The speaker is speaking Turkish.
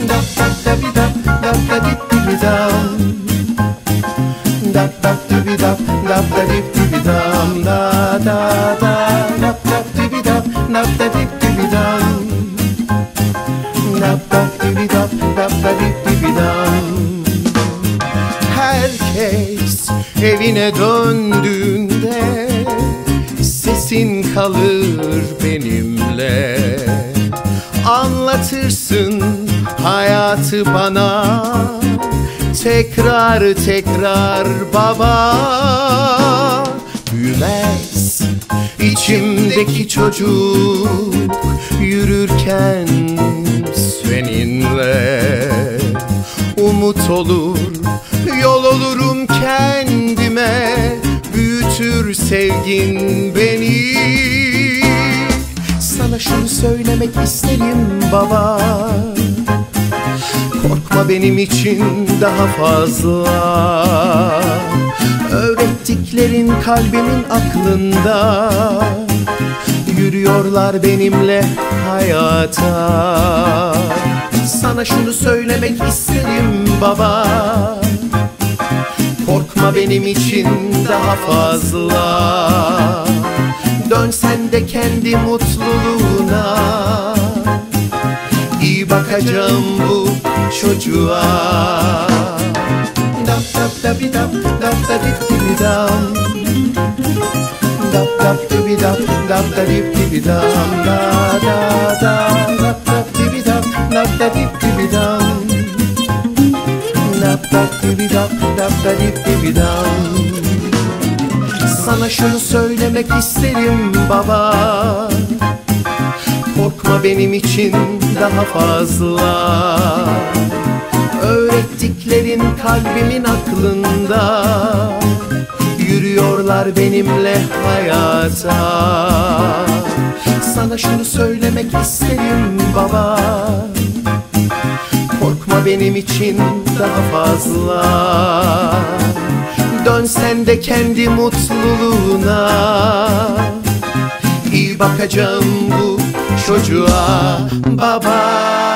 Herkes evine döndüğünde sesin kalır benimle. Anlatırsın hayatı bana tekrar tekrar baba. Büyümez içimdeki çocuk yürürken seninle. Umut olur, yol olurum kendime, büyütür sevgin beni. Sana şunu söylemek isterim baba, korkma benim için daha fazla. Öğrettiklerin kalbimin aklında, yürüyorlar benimle hayata. Sana şunu söylemek isterim baba, korkma benim için daha fazla. Dönsen de kendi mutluluğuna, iyi bakacağım bu çocuğa. Dap dap dabi dap dap da dip dibi dam. Dap dap dibi dap dap da dip dibi dam. Da da da dap dap dibi dap dap da dip dibi dam. Dap dap dibi dap dap da dip dibi dam. Sana şunu söylemek isterim baba, korkma benim için daha fazla. Öğrettiklerin kalbimin aklında, yürüyorlar benimle hayata. Sana şunu söylemek isterim baba, korkma benim için daha fazla. Dönsen de kendi mutluluğuna, iyi bakacağım bu çocuğa baba.